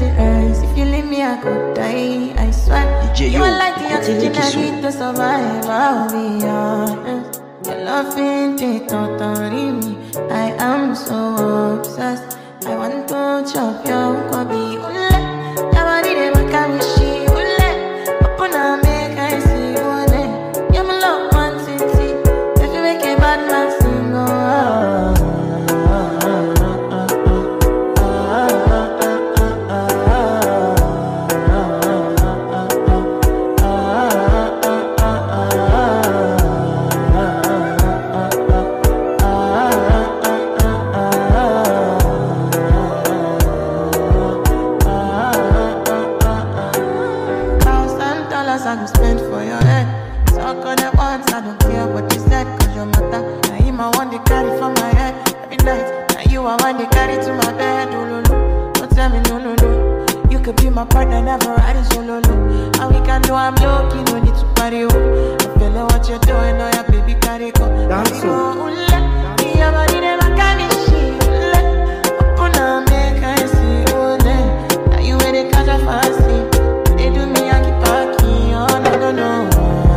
the earth. If you leave me, I could die. I swear. You are like the oxygen I need to survive. I'll be honest. Your love ain't it, totally me. I am so obsessed. I want to chop your kwabi. Ule, your body they make me she. Ule, open up make I see. Ule, you're my love one city. If you make a bad man sing, I go spend for your head. Talk on it once, I don't care what you said. Cause your matter, now you my one they carry from my head. Every night, now you are one they carry to my bed. Oh, no, no, don't tell me no, no, no. You could be my partner, never ride it solo, no. And we can do, I'm low-key, no need to party, oh. I feel like what you're doing, oh yeah, baby, carry go. Dance, oh. Your body, they make me she. Open up, make I see, oh, now you where they catch a fancy. They do me, I keep parking, oh, no, no, no.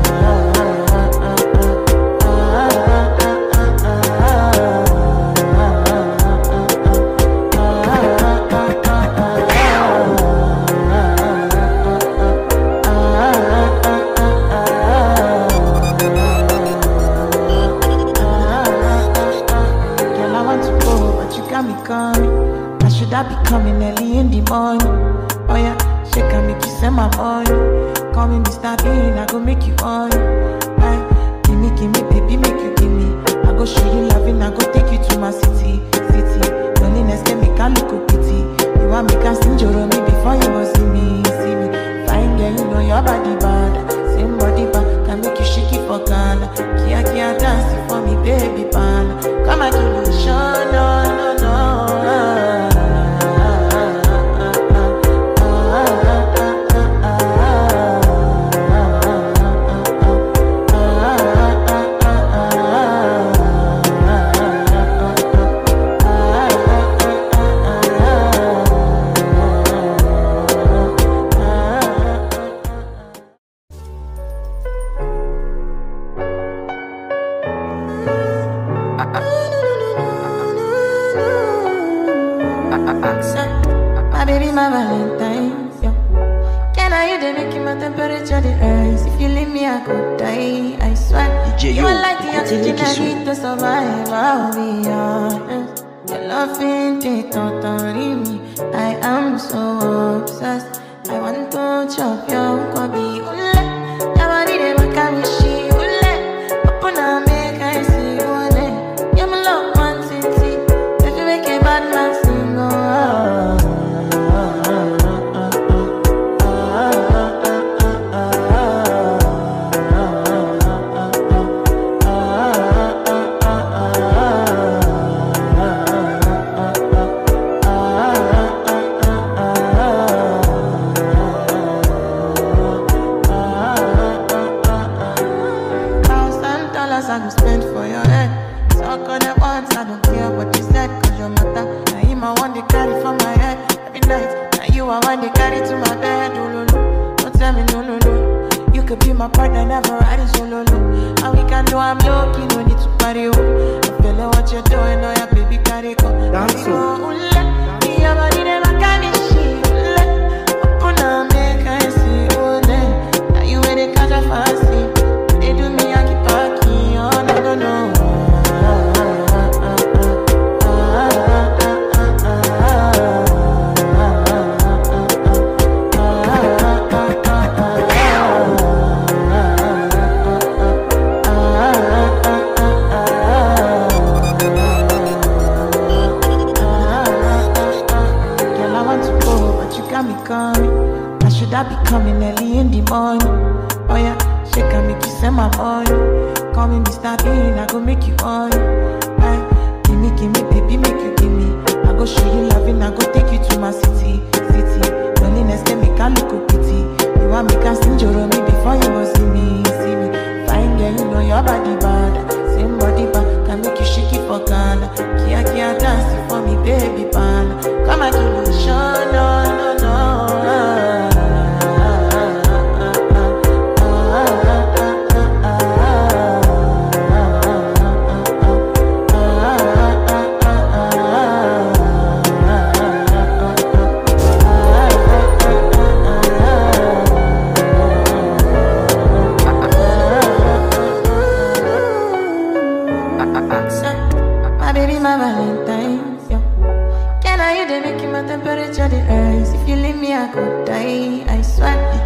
I should I be coming early in the morning? Oh yeah, she can make you send my money. Call me Mr. Bean, I go make you on. Give me, baby, make you give me. I go show you loving, I go take you to my city. Loneliness can make a look of pity. You want me can sing your me before you will see me. Fine girl, you know your body bad. Same body bad, can make you shake it for Ghana. Kia dance for me, baby, pan. Come and do the show, no, no, no. My baby, my Valentine, yo. Can I you they making my temperature the rise? If you leave me, I could die. I swear. You are like the oxygen I need to survive. I'll be honest. Your love ain't it, totally me. I am so obsessed. I want to chop your kwabi. Ule, your body they make me she. Ule, open up make I see. Ule, you're my love one city. If you make a bad man sing, oh. I go spend for your head. Talk on it once, I don't care what you said. Cause your matter, now you my one they carry from my head. Every night, now you are one they carry to my bed. Oh, no, no, don't tell me no, no, no. You could be my partner, never ride it solo, no. And we can do, I'm low-key, no need to party, oh. I feel like what you're doing, oh yeah, baby, carry go. Dance, oh. Your body, they make me she. Open up, make I see, oh, now you where they catch a fancy. They do me, I keep parking, oh, no, no, no. I should I be coming early in the morning? Oh yeah, she can make you send my money. Call me Mr. Bean, I go make you on. Give me, baby, make you give me. I go show you loving, I go take you to my city. Loneliness can make a look of pity. You want me can sing your me before you will see me. Fine girl, you know your body bad. Same body bad, can make you shake it for Ghana. Kia dance for me, baby, pan. Come and do the show, no, no, no.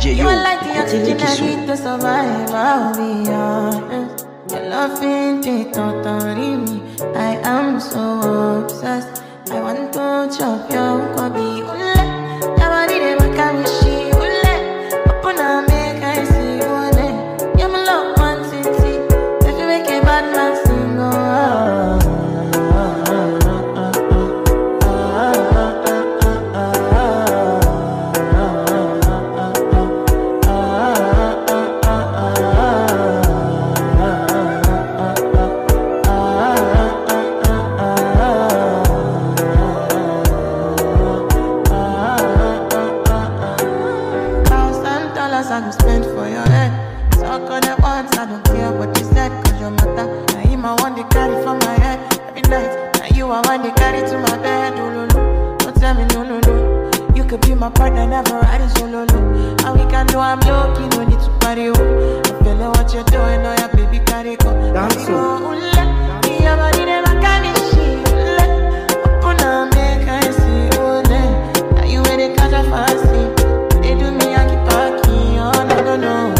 You are like the oxygen I need to survive, I'll be honest. Your love ain't it, totally me. I am so obsessed. I want to chop your kobe. Ule, your body they make me she. Ule, open up make I see. Ule, you my love one city. If you make a bad man sing, I go spend for your head. Talk on it once, I don't care what you said. Cause your matter, now you my one they carry for my head. Every night, now you are one they carry to my bed. Oh, no, no, don't tell me no, no, no. You could be my partner, never riding solo, no. And we can do I'm low-key, no need to party, oh. I feel like what you're doing, oh yeah, baby, carry go. Carry go, ule, your body never carry shit, ule. Open up, make I see, ule. Now you ain't they catch a fancy. They do me, I keep talking, oh no, no, no.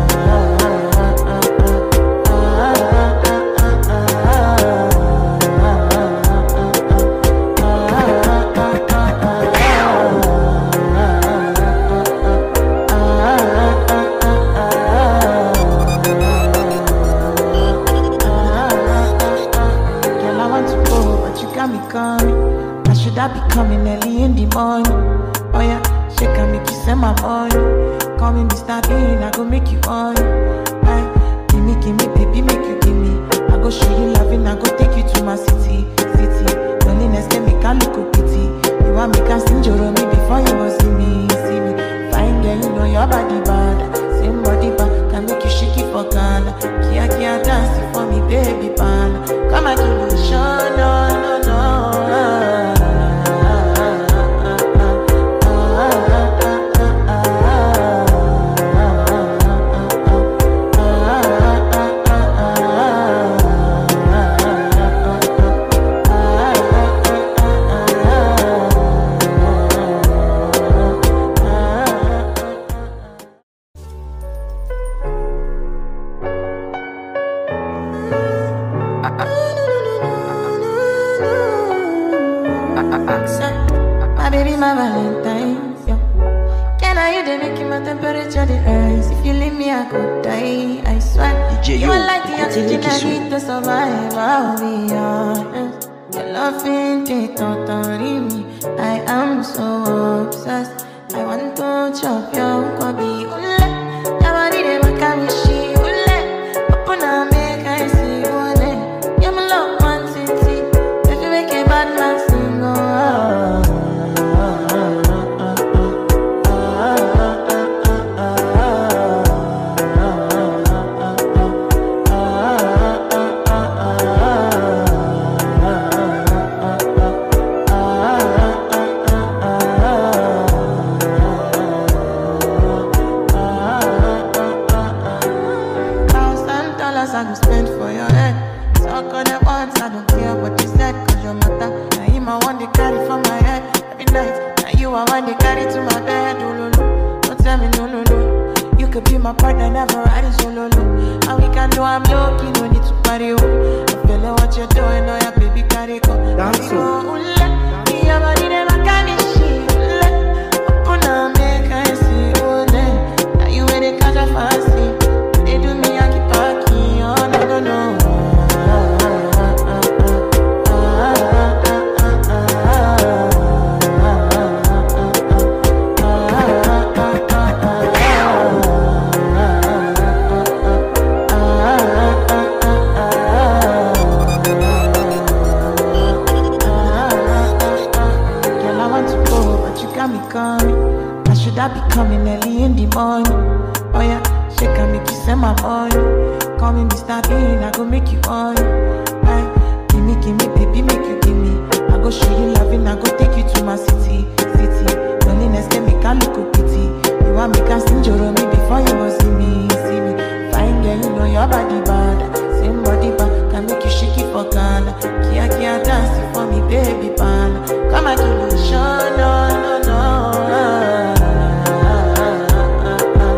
Girl, I want to go, but you got me coming. I should have be coming early in the morning. Oh yeah. She can make you send my money. Call me Mr. Bean, I go make you on. Give me, baby, make you give me. I go show you loving, I go take you to my city. Loneliness can make a look of pity. You want me can sing your me before you go see me. Fine girl, you know your body bad. Same body bad, can make you shake it for Ghana. Kia dance for me, baby, pan. Come and give me show, no, no, no. My baby, my Valentine, yo. Can I you they making my temperature the rise? If you leave me, I could die, I swear. You are like the oxygen I need to survive, I'll be honest. Your love ain't it, totally me. I am so obsessed. I want to chop your kobe. Ule, your body they make me she. Ule, open up make I see. Ule, you my love one city. If you make a bad man sing, I go spend for your head. Talk on it once, I don't care what you said. Cause your matter, now you my one they carry for my head. Every night, now you are one they carry to my bed. Oh, no, no, don't tell me no, no, no. You could be my partner, never riding solo, no. And we can do I'm low-key, no need to party, oh. I feel like what you're doing, oh yeah, baby, carry go. Carry go, ule, your body never carry shit, ule. Open up, make I see, ule. Now you ain't they catch a fancy. They do me, I keep talking, oh no, no, no. I should have be coming early in the morning. Oh yeah, she can make you send my money. Call me Mr. Bean, I go make you on. Give me, baby, make you give me. I go show you loving, I go take you to my city. Loneliness can make a look of pity. You want me can sing your me before you go see me. Fine girl, you know your body bad. Same body bad, can make you shake it for Ghana. Kia dance for me, baby, pan. Come and give me show, no, no, no.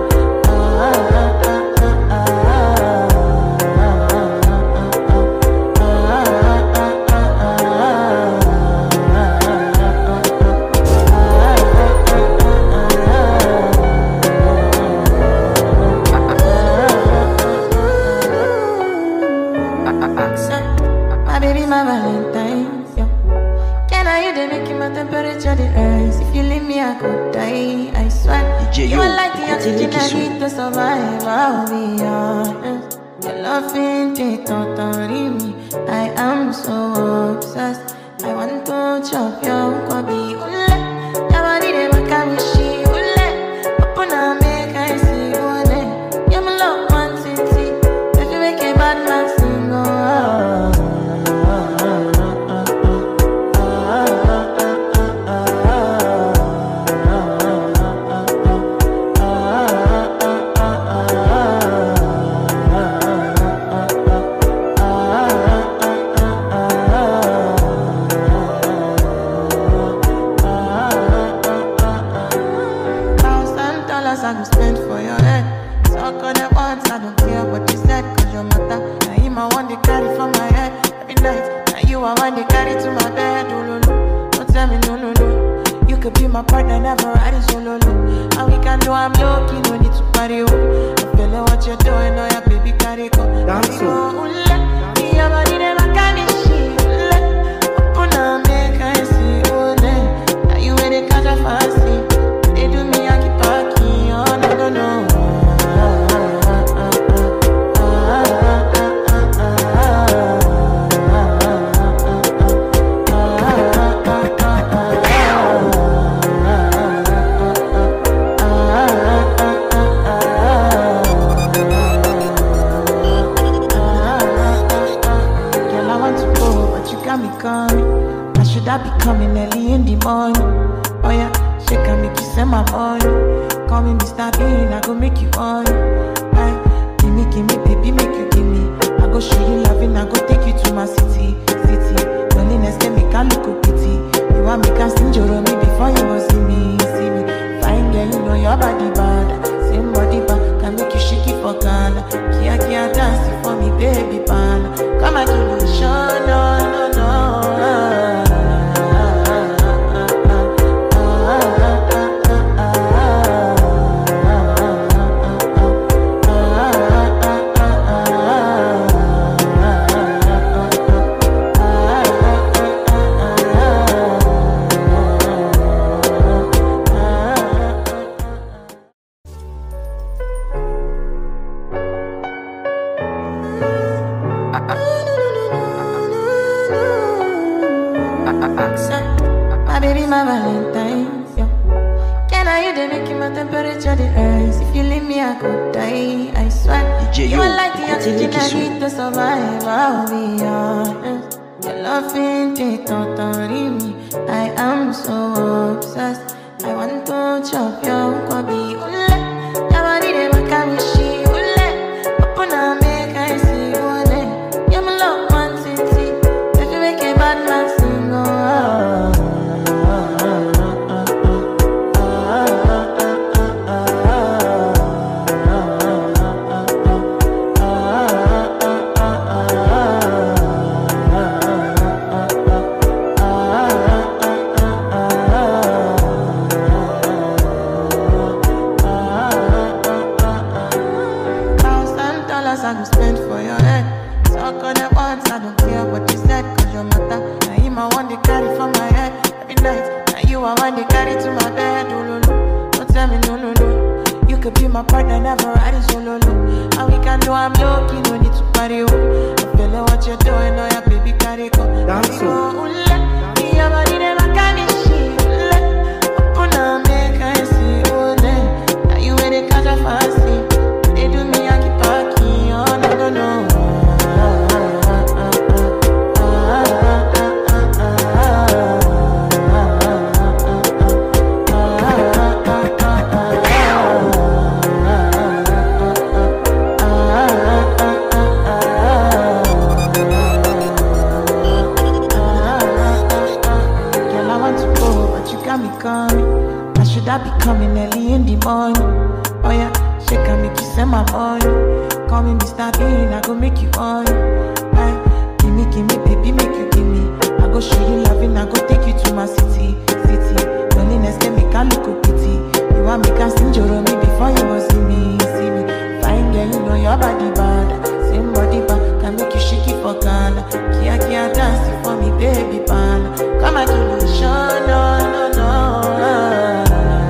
could die, I swear. You are like the oxygen I need to survive, I'll be honest. Your love ain't it, totally me. I am so obsessed. I want to chop your kwabi, ule. Your body, they make me she, ule. Open up, make I see, ule. Yeah, my love, one city. If you make a bad man sing, I go spend for your head. Talk on it once, I don't care what you said. Cause your matter, now him I want to carry from my head. Every night, now you I want to carry to my bed. Oh, no, no. Don't tell me no, no, no. You could be my partner, never riding solo, no. And we can do, I'm lucky, no need to party, oh. I feel like what you're doing, oh yeah, baby, carry go. Dance, oh, your body never can be shit. Open up, make I see, oh, now you ain't a catch a fast thing. They do me, I keep talking, oh, no, no, no. Girl, I want to go, but you got me coming. I should have be coming early in the morning. Oh yeah, she can make you send my money. Call me Mr. Bean, I go make you on. Aye, give me, baby, make you give me. I go show you loving, I go take you to my city. Loneliness can make a look pity. You want me can sing your me before you go see me. Fine girl, you know your body bad. Same body bad, can make you shake it for Ghana. Kia dance for me, baby, pan. Come and give me a show, no, no, no. My baby, my Valentine, yo. Can I you they making my temperature the rise? If you leave me, I could die, I swear. You are like the oxygen I need to survive, I'll be honest. Your love ain't it, totally me. I am so obsessed. I want to chop your kwabi, ule. Your body, they make me she, ule. Open up, make I see, ule. Yeah, my love, one city. If you make a bad man sing, I go spend for your head. Talk on it once, I don't care what you said. Cause your matter, now him I want to carry from my head. Every night, now you I want to carry to my bed. Oh, no, no. Don't tell me no, no, no. You could be my partner, never riding solo, no. And we can do, I'm lucky, no need to party, oh. I feel like what you're doing, oh yeah, baby, carry go. Dance, oh, your body never can be shit. Open up, make I see, oh, now you ain't a catch a fast thing. They do me, I keep talking, oh, no, no, no. I should have be coming early in the morning. Oh yeah, she can make you send my money. Call me Mr. Bean, I go make you on. Aye, give me, baby, make you give me. I go show you loving, I go take you to my city. Loneliness can make a look pity. You want me can sing your me before you go see me. Fine girl, you know your body bad. Same body bad, can make you shake it for Ghana. Kia dance for me, baby, pan. Come and give me a show, no, no, no.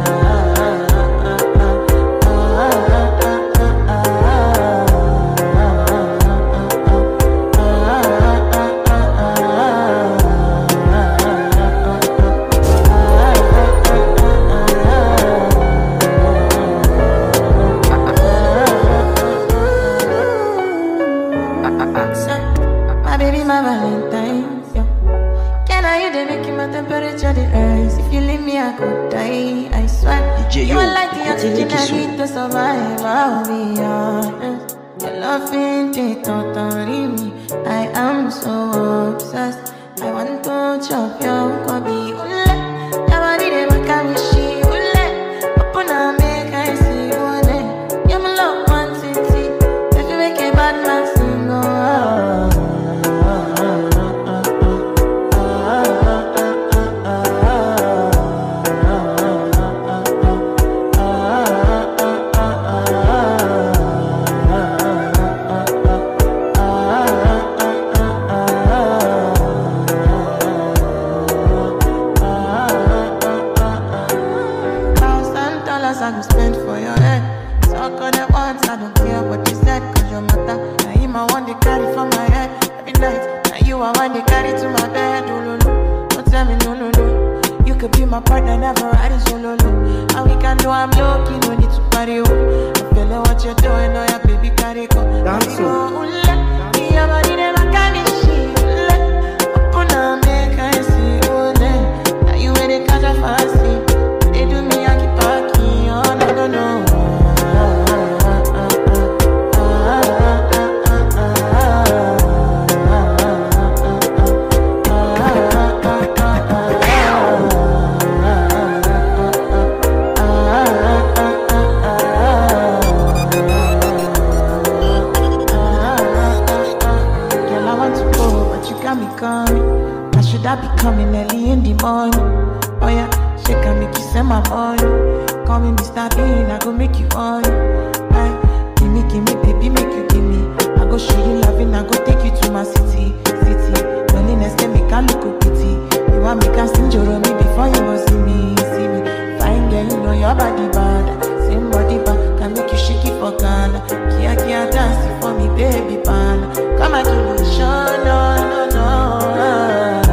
You are like the oxygen I need to survive, I'll be honest. Your loving it totally me. I am so obsessed. I want to chop your kwabi. Ule, yabari de makamishi. Ule, opuna make I see one. You're my love one city. If you make a bad man sing, I go spend for your head. Talk on the ones, I don't care what you said, cause your matter. Now him I want to carry for my head every night. Now you I want to carry to my bed. Oh, no, no. Don't tell me no, no, no. You could be my partner, never riding solo, no. And we can do, I'm lucky, no need to party, oh. I feel like what you're doing, oh yeah, baby, carry go. Dance, oh. Your body never can be shit. Open up, make I see, oh, now you ain't the catch a fast. They do me, I keep parking. Oh, no, no, no. Girl, I want to go, but you got me coming. I should have be coming early in the morning. Oh yeah, she can make you send my money. Call me Mr. Bean, I go make you on. Give me, baby, make you give me. I go show you loving, I go take you to my city. Loneliness, they make I look a pity. You want me can sing your me before you go see me. Fine girl, you know your body bad. Same body bad, can make you shake it for Ghana. Kia dancing for me, baby, pan. Come and give me a show, no, no, no.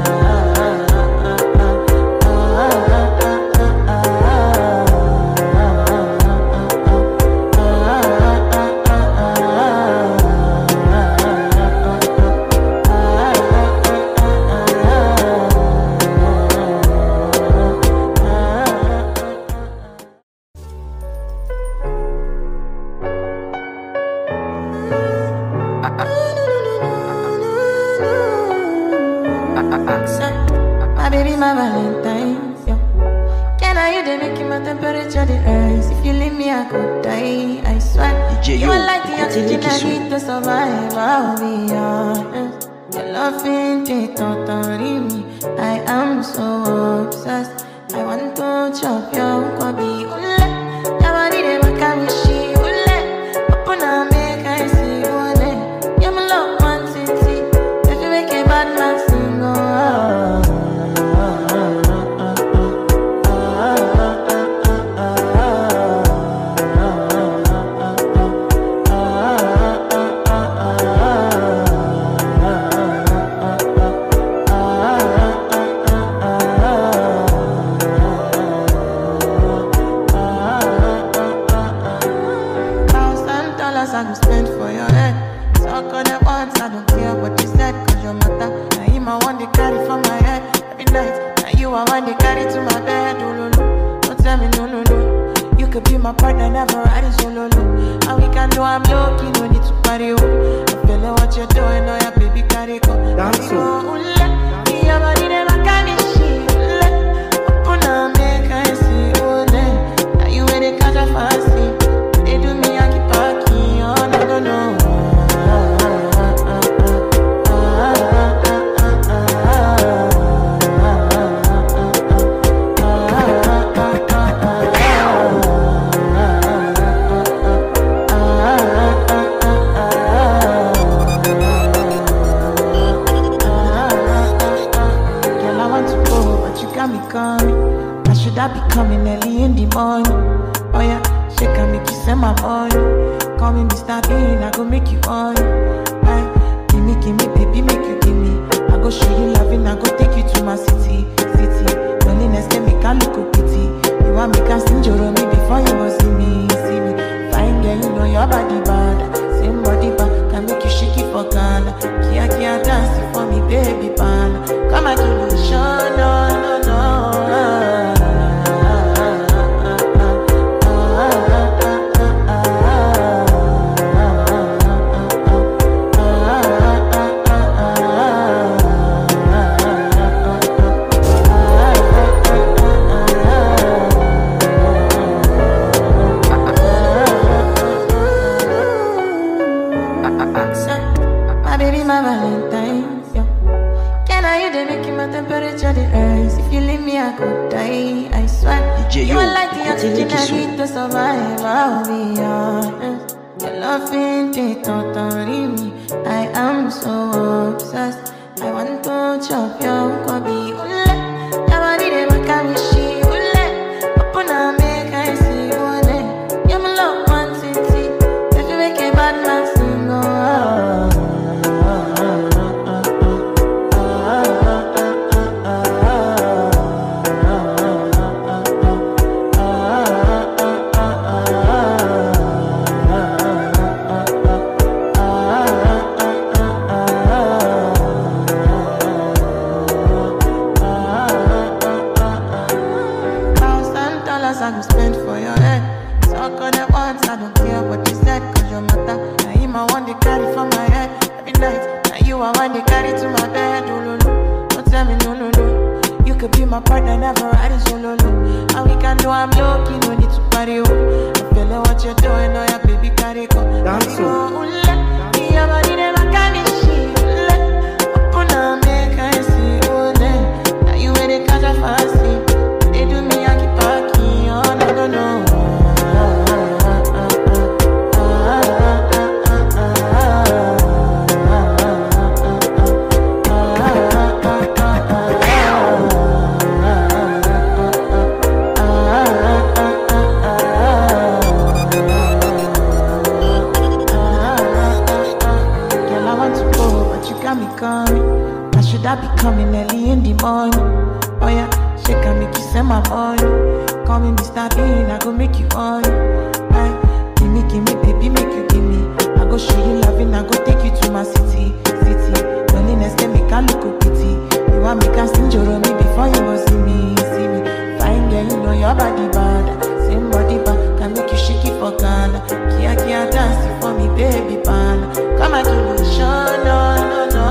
My baby, my Valentine, yo. Can I you they making my temperature the rise? If you leave me, I could die, I swear. You are like the oxygen I need to survive, I'll be honest. Your loving it totally me. I am so obsessed. I want to chop your kwabi. Ule, yabari de makamishi. Ule, opuna make I see one. You're my love one city. If you make a bad man sing, I go spend for your head. Talk on the ones, I don't care what you said, cause your matter. Now him I want to carry for my head every night. Now you I want to carry to my bed. Oh, no, no. Don't tell me no, no, no. You could be my partner, never riding solo, no. And we can do, I'm lucky, no need to party, oh. I feel like what you're doing, oh yeah, baby, carry go. Dance, oh. Your body never can be shit. Open up, make I see, oh, now you ain't the catch a fast. They do me, I keep parking. Oh, no, no, no. Girl, I want to go, but you got me coming. I should have be coming early in the morning. Oh yeah, she can make you send my money. Call me Mr. Bean, I go make you on. Give me, baby, make you give me. I go show you loving, I go take you to my city. Loneliness, they make I look a pity. You want me can sing your me before you go see me. Fine girl, you know your body bad. Same body bad, can make you shake it for Ghana. Kia dancing for me, baby, pan. Come and give me a show, no, no, no. everything I need to survive, I'll be honest. Your love ain't it, totally me. I am so obsessed. I want to chop your kobe. Ule, your body they make me she. Ule, open and make I see. Ule, you're my love one city. If you make a bad man sing, I go spend for your head. Talk on it once, I don't care what you said. Cause your matter, now you my one they carry for my head. Every night, now you are one they carry to my bed. Oh, no, no, don't tell me no, no, no. You could be my partner, never riding solo, no. And we can do, I'm low-key, no need to party, oh. I'm feeling what you're doing, oh yeah, baby, carry go. Dance, oh. Your body, they make me she. Open up, make I see, oh, now you ain't the catch a fast. They do me, I keep parking, oh, no, no, no. Girl, I want to go, but you got me coming. I should I be coming early in the morning? Oh yeah, shake and make you send my money. Call me Mr. Bean, I go make you on. Give me, baby, make you give me. I go show you loving, I go take you to my city. Loneliness, they make a look of pity. You want me can sing your me before you go see me. Fine girl, you know your body bad. Same body bad, can make you shake it for Ghana. Kia dance for me, baby, pan. Come and give me show, no, no, no.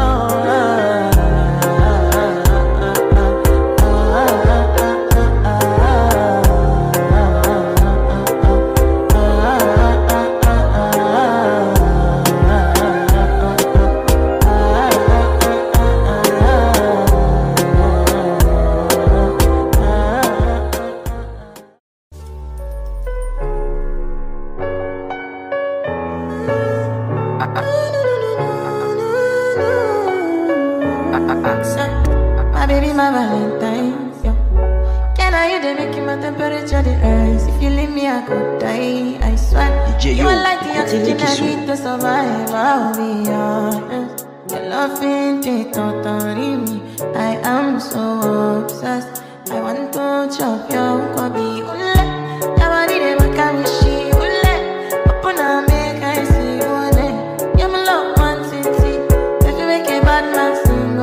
My baby, my Valentine, yo. Can I you they making my temperature the rise? If you leave me, I could die, I swear. You are like the oxygen I need to survive, I'll be honest. Your love ain't it, totally me. I am so obsessed. I want to chop your kobe. Ule, your body they make me she. Ule, open and make I see. Ule, you're my love one city. If you make a bad man sing,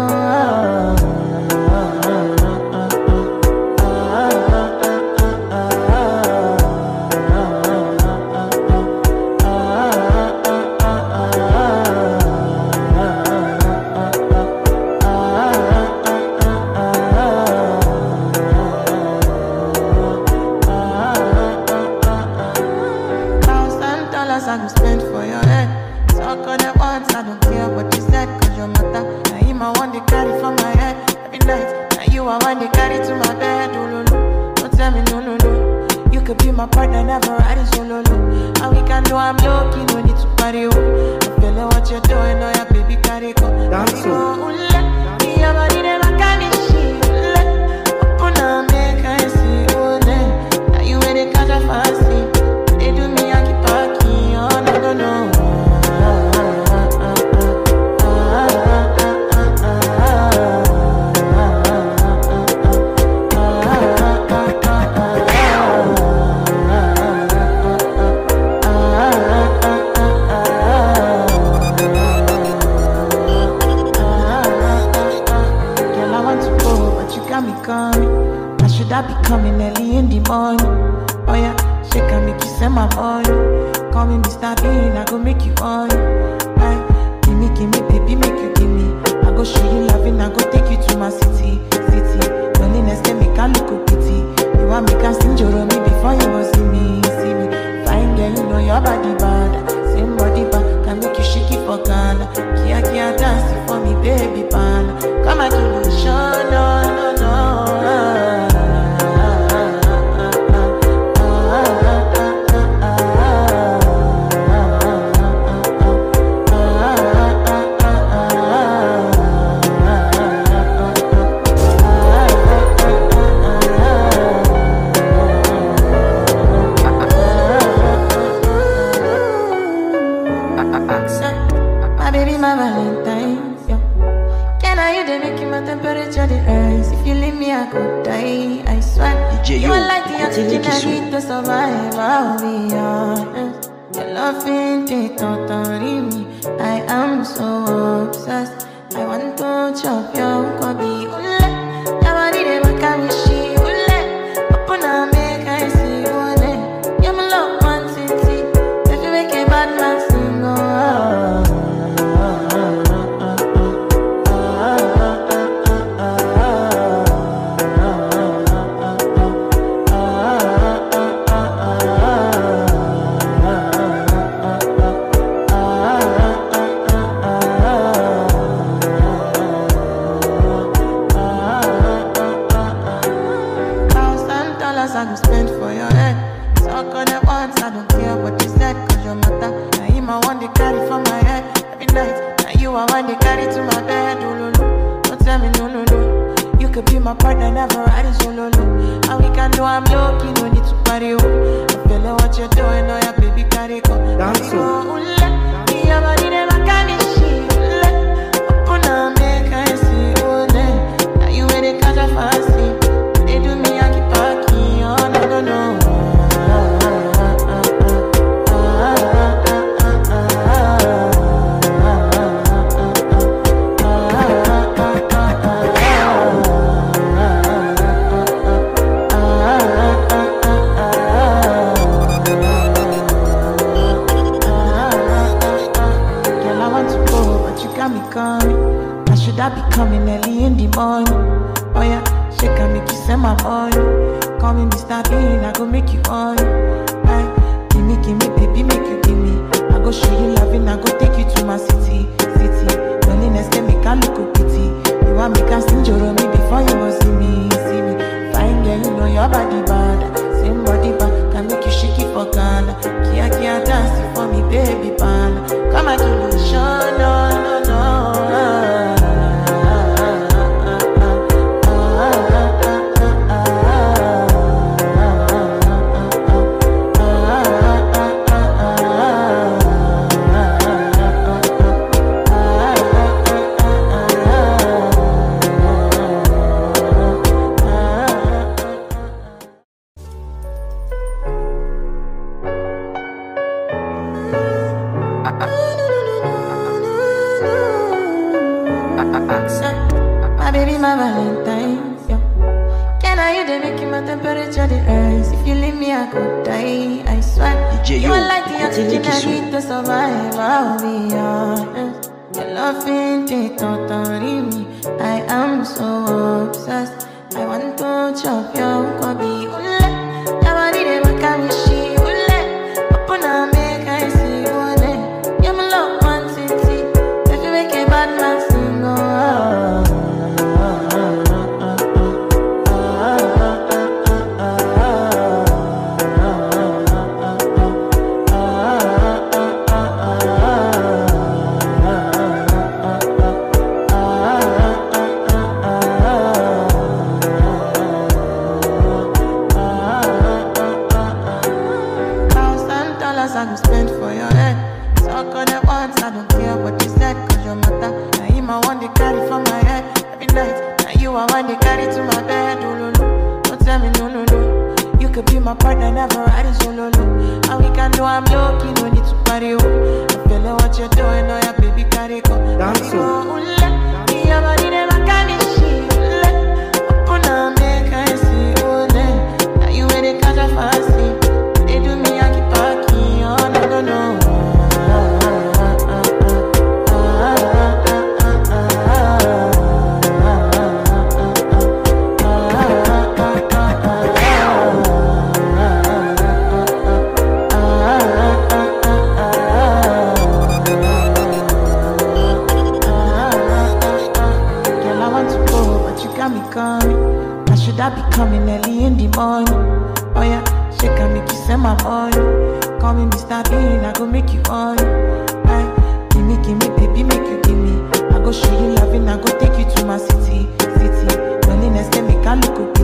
I go spend for your head. Talk on it once, I don't care what you said. Cause your matter, now you my one they carry for my head. Every night, now you are one they carry to my bed. Oh, no, no, don't tell me no, no, no. You could be my partner, never riding solo, no. And we can do, I'm low-key, no need to party, oh. I'm feeling what you're doing, oh yeah, baby, carry go. Dance, oh. Your body, they make me she. Open up, make I see, oh, now you ain't the catch a fast. They do me, I keep parking, oh, no, no, no. Girl, I want to go, but you got me coming. I should I be coming early in the morning? Oh yeah, shake and make you send my money. Call me Mr. Bean, I go make you on. Give me, baby, make you give me. I go show you loving, I go take you to my city. Loneliness, they make a look of pity. You want me can sing your me before you go see me. Fine girl, you know your body bad. Same body bad, can make you shake it for Ghana. Kia dance for me, baby, pan. Come and give me show, no, no, no. I need to survive, I'll be honest. Your love ain't it, totally me. I am so obsessed. I want to chop your kobe. Ule, nobody dey make me she. Ule, open up, make I see. Ule, you're my love one city. If you make a bad man sing, I go spend for your head. Talk on it once, I don't care what you said. Cause your matter, now him I want to carry for my head. Every night, now you I want to carry to my bed. Oh, no, no. Don't tell me no, no, no. You could be my partner, never ride it solo, no. And we can do, I'm low-key, no need to party, oh. I feel like what you're doing, oh yeah, baby, carry go. Dance, oh. Open up, make I see, oh, now you ain't the catch a fancy. They do me, I keep parking, oh, no, no, no. Girl, I want to go, but you got me coming. Now should I be coming early in the morning? Oh yeah, she can make you send my money. Call me Mr. Bean, I go make you on. Aye, give me, baby, make you give me. I go show you loving, I go take you to my city. Loneliness can make a look of pity. You want me can sing your me before you will see me. Fine girl, you know your body bad. Same body bad, can make you shake it for Ghana. Kia dance for me, baby pan. Come and do the show, no, no, no. My baby, my Valentine, yeah. Can I you they making my temperature the rise? If you leave me, I could die, I swear. You are like the oxygen I need to survive, I'll be honest. Your love ain't it, totally me. I am so obsessed. I want to chop your kobe. Ule, nobody they make me she. Ule, open up, make I see. Ule, you're my love one city. If you make a bad man sing, I go spend for your head. Talk on it once, I don't care what you said. Cause your matter, now him I want to carry for my head. Every night, now you I want to carry to my bed. Oh, no, no. Don't tell me no, no, no. You could be my partner, never ride it solo, no. And we can do, I'm low-key, no need to party, oh. I feel like what you're doing, oh yeah, baby, carry go. Dance, oh. Your body never got me shit. Open up, make I see, oh, now you ain't the catch a fancy. They do me, I keep parking, oh, no, no, no. Girl, I want to go, but you got me coming. Now should I be coming early in the morning? Oh yeah, she can make you send my money. Call me Mr. Bean, I go make you on. Aye, give me, baby, make you give me. I go show you loving, I go take you to my city. Loneliness can make a look